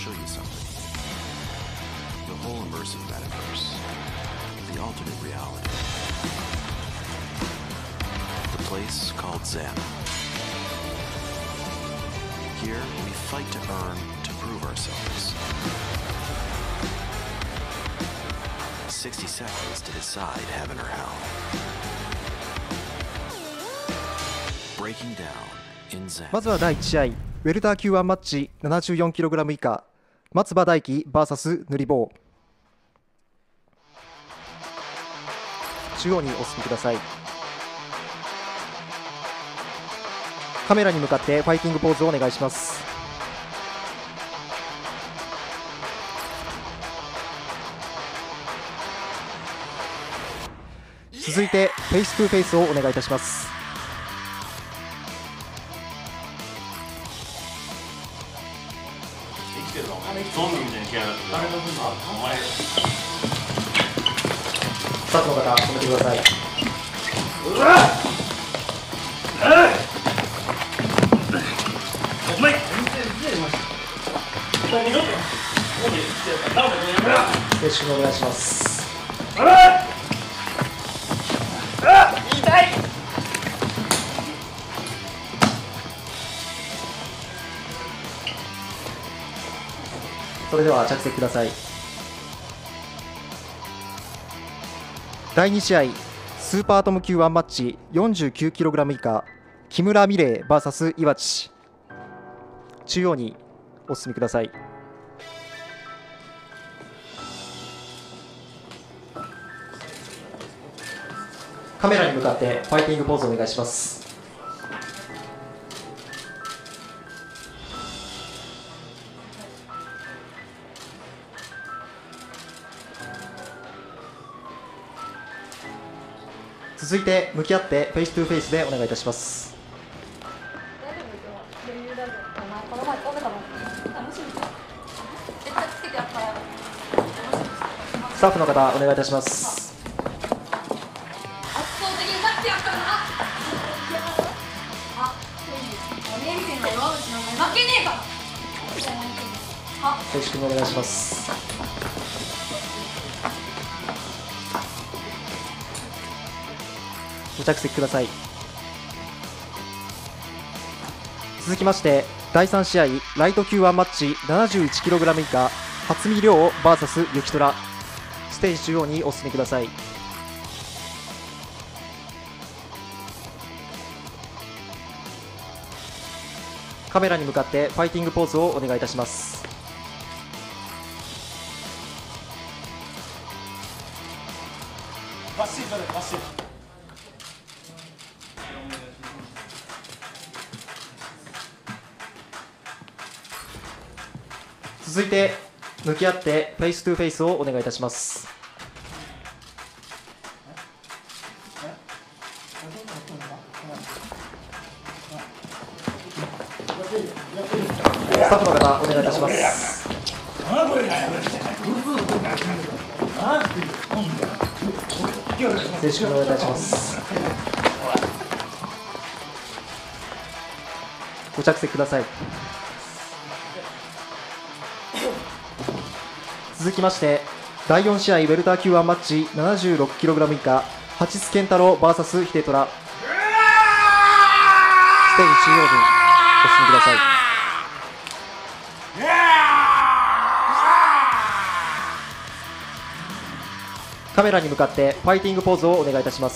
show you something. The whole immersive metaverse. The alternate reality. The place called Zen. Here, we fight to earn, to prove ourselves. 60 seconds to decide heaven or hell. Breaking down in Zen. まずは第1試合、ウェルター Q1 マッチ 74kg 以下、松葉大輝 VS 塗り棒。中央にお進みください。カメラに向かってファイティングポーズをお願いします。続いてフェイストゥフェイスをお願いいたします。スタッフの方止めてください。練習お願いします。痛い。それでは着席ください。第2試合、スーパーアトム Q1 マッチ 49kg 以下、木村美玲 VS 岩地。中央にお進みください。カメラに向かってファイティングポーズお願いします。続いて向き合ってフェイストゥフェイスでお願いいたします。スタッフの方お願いいたします。よろしくお願いします。ご着席ください。続きまして第3試合、ライト Q1 マッチ 71kg 以下、初見亮 VS 雪虎。ステージ中央にお進みください。カメラに向かってファイティングポーズをお願いいたします。続いて向き合ってフェイストゥフェイスをお願いいたします。スタッフの方お願いいたします。正式にお願いいたします。ご着席ください。続きまして第4試合、ウェルター Q1 マッチ 76kg 以下、八津健太郎 VS 秀虎。ステージ中央にお進みください。カメラに向かってファイティングポーズをお願いいたします。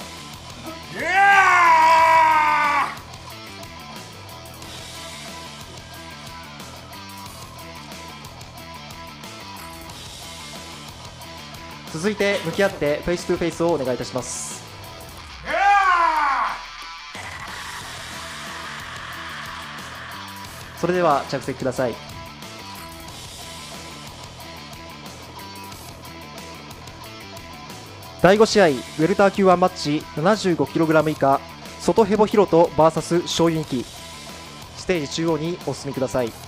続いて向き合ってフェイストゥフェイスをお願いいたします。それでは着席ください。第5試合、ウェルター Q1 マッチ 75kg 以下、外ヘボヒロト VS 醤油ニキ。ステージ中央にお進みください。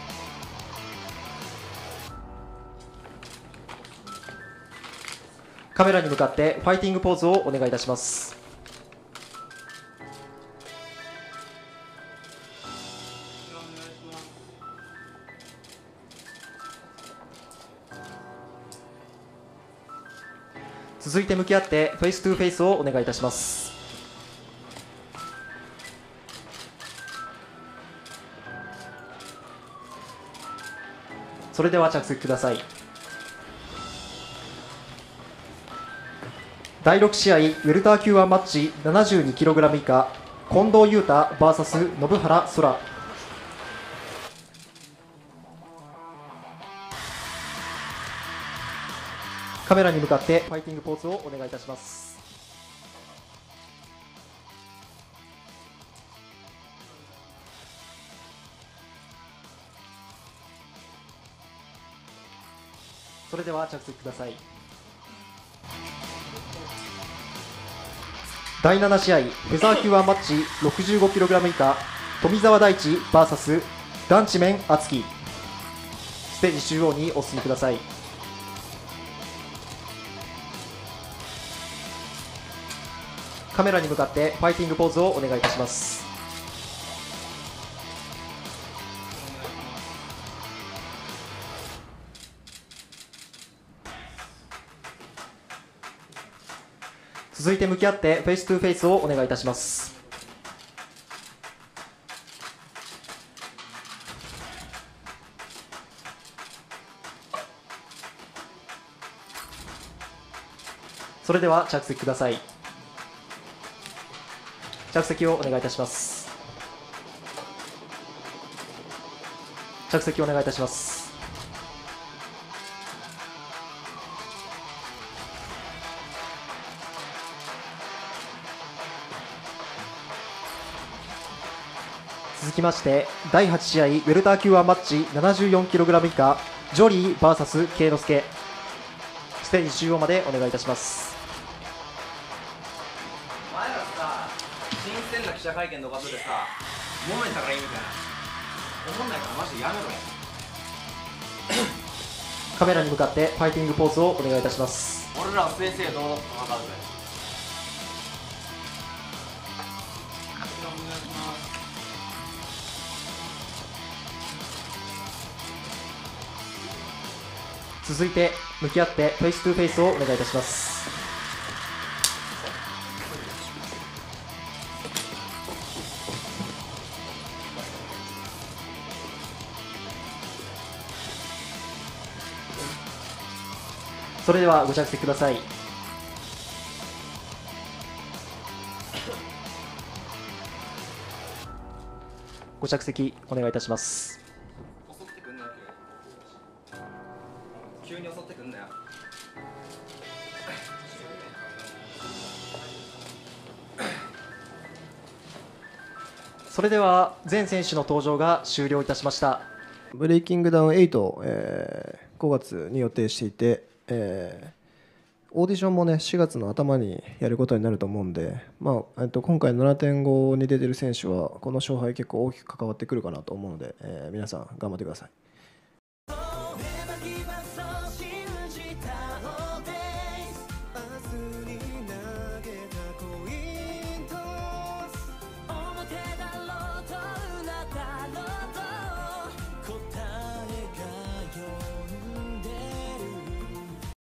カメラに向かってファイティングポーズをお願いいたします。 続いて向き合ってフェイストゥフェイスをお願いいたします。それでは着席ください。第6試合ウェルター級1マッチ 72kg 以下、近藤裕太 VS 信原空。カメラに向かってファイティングポーズをお願いいたします。それでは着席ください。第7試合フェザー級1マッチ 65kg 以下、富澤大地 VS ダンチメン敦樹。ステージ中央にお進みください。カメラに向かってファイティングポーズをお願いいたします。続いて向き合ってフェイストゥフェイスをお願いいたします。それでは着席ください。着席をお願いいたします。着席をお願いいたします。続きまして第8試合ウェルター級1マッチ 74kg 以下、ジョリー VS 圭之助。ステージ中央までお願いいたします。 お前らさ、新鮮な記者会見の場所でさ、揉めたらいいみたいな思んないからマジでやめろよ。 カメラに向かってファイティングポーズをお願いいたします。 俺らは正々堂々と戦うぜ。 続いて向き合ってフェイストゥフェイスをお願いいたします。それではご着席ください。ご着席お願いいたします。 襲ってくんなよ。急に襲ってくんなよ。 それでは全選手の登場が終了いたしました。 ブレイキングダウン8、5月に予定していて、オーディションもね4月の頭にやることになると思うんで、今回 7.5 に出てる選手はこの勝敗結構大きく関わってくるかなと思うので、皆さん頑張ってください。